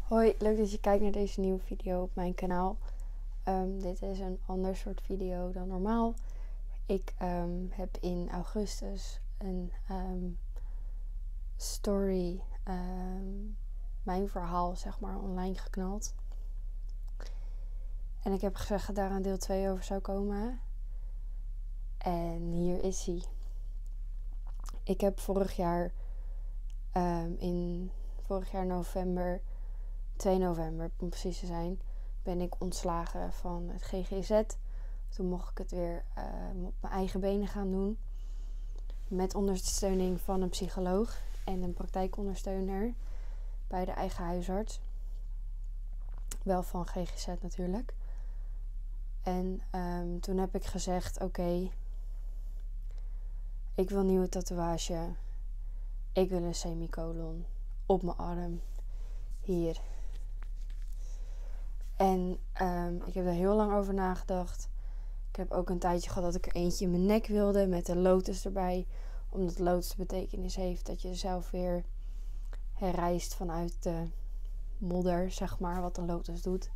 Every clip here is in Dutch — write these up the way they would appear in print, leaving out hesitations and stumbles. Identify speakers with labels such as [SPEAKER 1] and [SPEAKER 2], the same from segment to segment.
[SPEAKER 1] Hoi, leuk dat je kijkt naar deze nieuwe video op mijn kanaal. Dit is een ander soort video dan normaal. Ik heb in augustus een story, mijn verhaal zeg maar, online geknald. En ik heb gezegd dat daar een deel 2 over zou komen. En hier is hij. Ik heb vorig jaar november, 2 november om precies te zijn, ben ik ontslagen van het GGZ. Toen mocht ik het weer op mijn eigen benen gaan doen. Met ondersteuning van een psycholoog en een praktijkondersteuner bij de eigen huisarts. Wel van GGZ natuurlijk. En toen heb ik gezegd, oké, ik wil een nieuwe tatoeage. Ik wil een semicolon op mijn arm. Hier. En ik heb er heel lang over nagedacht. Ik heb ook een tijdje gehad dat ik er eentje in mijn nek wilde met een lotus erbij. Omdat lotus de betekenis heeft dat je jezelf weer herrijst vanuit de modder, zeg maar, wat een lotus doet.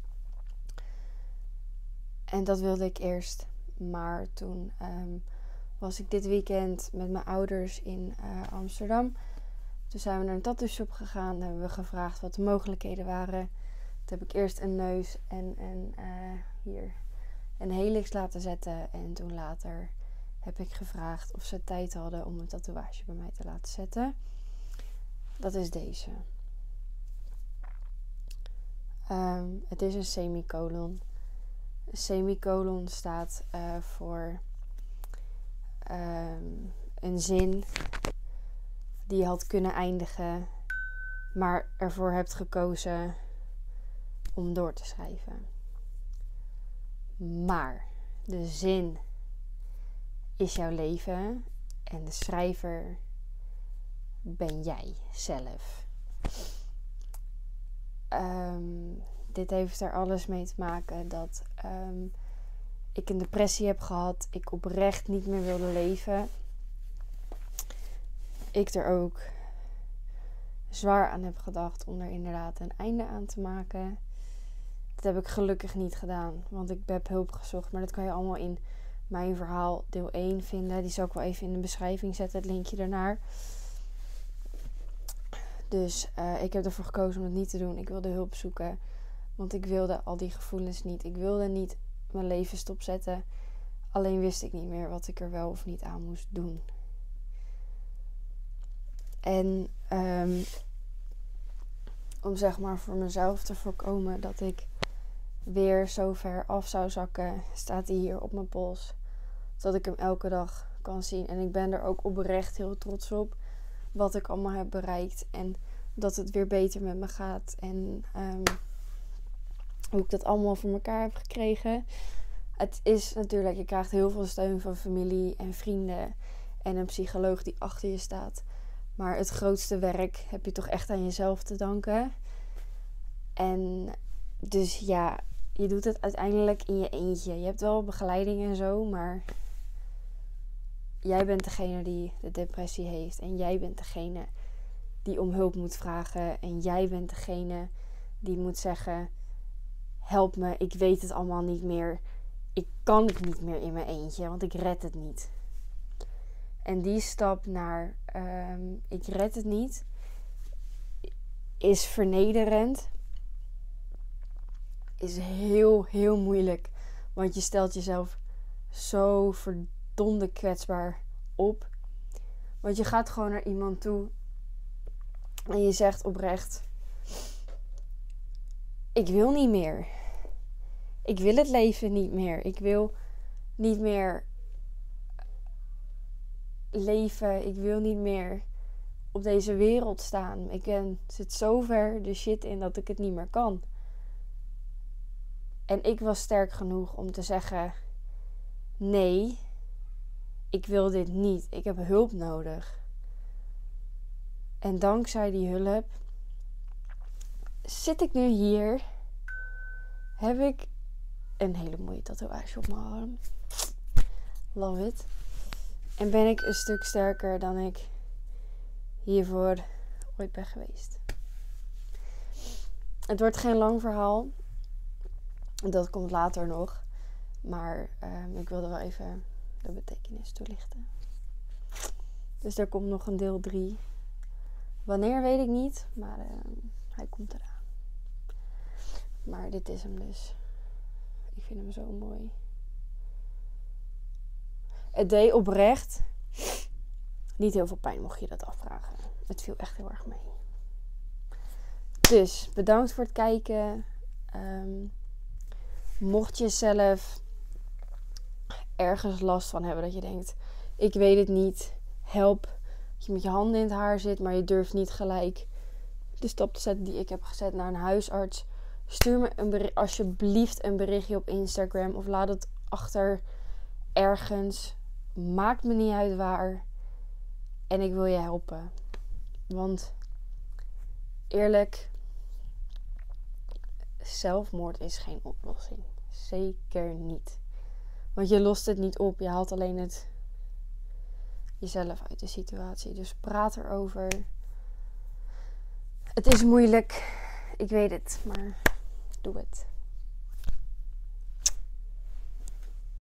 [SPEAKER 1] En dat wilde ik eerst. Maar toen was ik dit weekend met mijn ouders in Amsterdam. Toen zijn we naar een tattoo shop gegaan. Daar hebben we gevraagd wat de mogelijkheden waren. Toen heb ik eerst een neus en hier een helix laten zetten. En toen later heb ik gevraagd of ze tijd hadden om een tatoeage bij mij te laten zetten. Dat is deze. Het is een semicolon. Een semicolon staat voor een zin die je had kunnen eindigen, maar ervoor hebt gekozen om door te schrijven. Maar de zin is jouw leven en de schrijver ben jij zelf. Dit heeft er alles mee te maken dat ik een depressie heb gehad. Ik oprecht niet meer wilde leven. Ik er ook zwaar aan heb gedacht om er inderdaad een einde aan te maken. Dat heb ik gelukkig niet gedaan, want ik heb hulp gezocht. Maar dat kan je allemaal in mijn verhaal deel 1 vinden. Die zal ik wel even in de beschrijving zetten, het linkje ernaar. Dus ik heb ervoor gekozen om het niet te doen. Ik wilde hulp zoeken, want ik wilde al die gevoelens niet. Ik wilde niet mijn leven stopzetten. Alleen wist ik niet meer wat ik er wel of niet aan moest doen. En om zeg maar voor mezelf te voorkomen dat ik weer zo ver af zou zakken, staat hij hier op mijn pols. Zodat ik hem elke dag kan zien. En ik ben er ook oprecht heel trots op wat ik allemaal heb bereikt. En dat het weer beter met me gaat. En hoe ik dat allemaal voor elkaar heb gekregen. Het is natuurlijk, je krijgt heel veel steun van familie en vrienden. En een psycholoog die achter je staat. Maar het grootste werk heb je toch echt aan jezelf te danken. En dus ja, je doet het uiteindelijk in je eentje. Je hebt wel begeleiding en zo, maar jij bent degene die de depressie heeft. En jij bent degene die om hulp moet vragen. En jij bent degene die moet zeggen, help me, ik weet het allemaal niet meer. Ik kan het niet meer in mijn eentje, want ik red het niet. En die stap naar ik red het niet is vernederend. Is heel, heel moeilijk. Want je stelt jezelf zo verdomde kwetsbaar op. Want je gaat gewoon naar iemand toe en je zegt oprecht, ik wil niet meer. Ik wil het leven niet meer. Ik wil niet meer leven. Ik wil niet meer op deze wereld staan. Ik zit zo ver de shit in dat ik het niet meer kan. En ik was sterk genoeg om te zeggen, nee, ik wil dit niet. Ik heb hulp nodig. En dankzij die hulp zit ik nu hier. Heb ik een hele mooie tatoeage op mijn arm. Love it. En ben ik een stuk sterker dan ik hiervoor ooit ben geweest. Het wordt geen lang verhaal. Dat komt later nog. Maar ik wilde wel even de betekenis toelichten. Dus er komt nog een deel 3. Wanneer weet ik niet. Maar hij komt eraan. Maar dit is hem dus. Ik vind hem zo mooi. Het deed oprecht niet heel veel pijn, mocht je dat afvragen. Het viel echt heel erg mee. Dus, bedankt voor het kijken. Mocht je zelf ergens last van hebben dat je denkt, ik weet het niet, help. Dat je met je handen in het haar zit, maar je durft niet gelijk de stap te zetten die ik heb gezet naar een huisarts. Stuur me alsjeblieft een berichtje op Instagram of laat het achter ergens. Maakt me niet uit waar. En ik wil je helpen. Want eerlijk, zelfmoord is geen oplossing. Zeker niet. Want je lost het niet op. Je haalt alleen jezelf uit de situatie. Dus praat erover. Het is moeilijk. Ik weet het. Maar doe het.